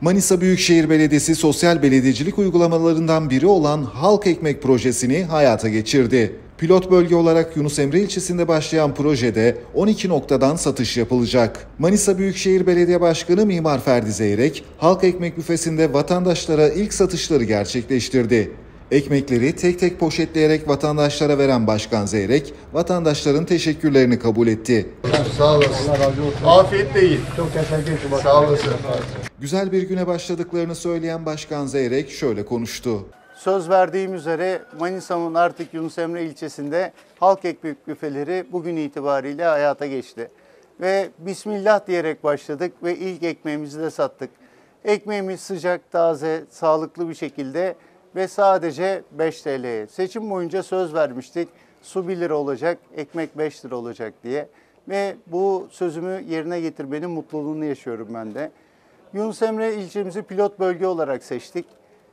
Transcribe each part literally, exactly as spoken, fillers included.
Manisa Büyükşehir Belediyesi sosyal belediyecilik uygulamalarından biri olan Halk Ekmek projesini hayata geçirdi. Pilot bölge olarak Yunus Emre ilçesinde başlayan projede on iki noktadan satış yapılacak. Manisa Büyükşehir Belediye Başkanı Mimar Ferdi Zeyrek, Halk Ekmek büfesinde vatandaşlara ilk satışları gerçekleştirdi. Ekmekleri tek tek poşetleyerek vatandaşlara veren Başkan Zeyrek, vatandaşların teşekkürlerini kabul etti. Sağ olasın. Afiyet değil. Çok teşekkür ederim. Sağ olasın. Güzel bir güne başladıklarını söyleyen Başkan Zeyrek şöyle konuştu. Söz verdiğim üzere Manisa'nın artık Yunus Emre ilçesinde halk ekmek büfeleri bugün itibariyle hayata geçti. Ve Bismillah diyerek başladık ve ilk ekmeğimizi de sattık. Ekmeğimiz sıcak, taze, sağlıklı bir şekilde ve sadece beş TL'ye. Seçim boyunca söz vermiştik. Su bir lira olacak, ekmek beş lira olacak diye. Ve bu sözümü yerine getirmenin mutluluğunu yaşıyorum ben de. Yunus Emre ilçemizi pilot bölge olarak seçtik.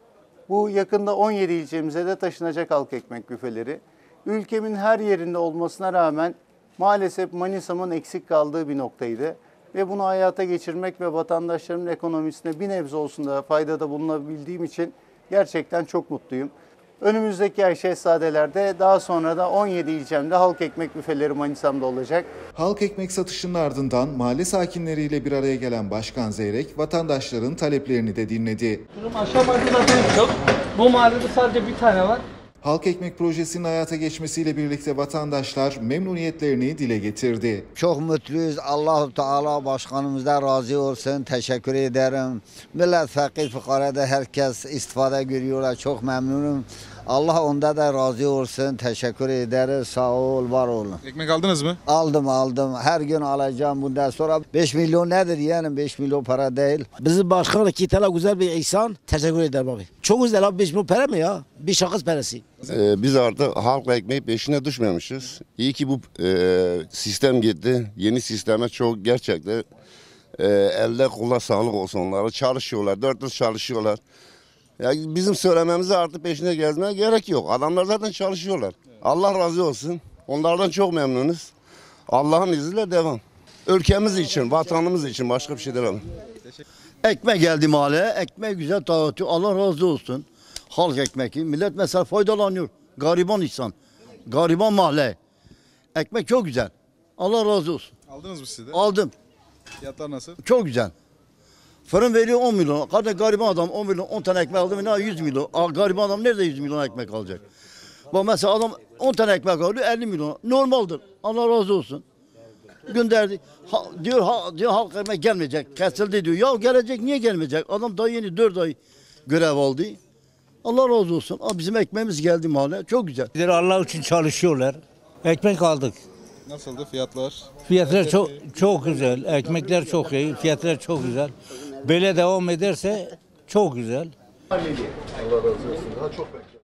Bu yakında on yedi ilçemize de taşınacak halk ekmek büfeleri. Ülkemin her yerinde olmasına rağmen maalesef Manisa'nın eksik kaldığı bir noktaydı. Ve bunu hayata geçirmek ve vatandaşların ekonomisine bir nebze olsun da faydada bulunabildiğim için gerçekten çok mutluyum. Önümüzdeki ay Şehzadeler'de, daha sonra da on yedi ilçemde halk ekmek büfeleri Manisa'mda olacak. Halk ekmek satışının ardından mahalle sakinleriyle bir araya gelen Başkan Zeyrek, vatandaşların taleplerini de dinledi. Durum aşamadı zaten çok. Bu mahallede sadece bir tane var. Halk ekmek projesinin hayata geçmesiyle birlikte vatandaşlar memnuniyetlerini dile getirdi. Çok mutluyuz. Allah-u Teala başkanımızdan razı olsun. Teşekkür ederim. Millet fakir fukarada herkes istifade görüyorlar. Çok memnunum. Allah onda da razı olsun. Teşekkür ederiz. Sağ ol, var olun. Ekmek aldınız mı? Aldım aldım. Her gün alacağım bundan sonra. beş milyon nedir yani? beş milyon para değil. Bizim başkan iki tane güzel bir insan. Teşekkür ederim abi. Çok güzel abi, beş milyon para mı ya? Bir şahıs parası. Ee, biz artık halk ekmeği peşine düşmemişiz. İyi ki bu e, sistem gitti. Yeni sisteme çok gerçekten e, elde kula sağlık olsun onlara. Çalışıyorlar, dört yıl çalışıyorlar. Ya bizim söylememize artık peşine gezmeye gerek yok. Adamlar zaten çalışıyorlar. Allah razı olsun. Onlardan çok memnunuz. Allah'ın izniyle devam. Ülkemiz için, vatanımız için başka bir şey demem. Ekmek geldi mahalleye. Ekmek güzel dağıtıyor. Allah razı olsun. Halk ekmeği. Millet mesela faydalanıyor. Gariban insan. Gariban mahalle. Ekmek çok güzel. Allah razı olsun. Aldınız mı siz de? Aldım. Fiyatlar nasıl? Çok güzel. Fırın veriyor on milyon. Kardeş gariban adam on milyon on tane ekmek aldı. Ne yüz milyon. Aa, gariban adam nerede yüz milyon ekmek alacak? Bak mesela adam on tane ekmek alıyor elli milyon. Normaldir. Allah razı olsun. Gönderdi. Ha, diyor ha, diyor halk ekmek gelmeyecek. Kesildi diyor. Ya gelecek, niye gelmeyecek? Adam daha yeni dört ay görev aldı. Allah razı olsun. Aa, bizim ekmeğimiz geldi mahalle. Çok güzel. Allah için çalışıyorlar. Ekmek aldık. Nasıldı fiyatlar? Fiyatlar çok çok güzel. Ekmekler çok iyi. Fiyatlar çok güzel. Böyle devam ederse çok güzel. Allah razı olsun. Daha çok bekliyorum.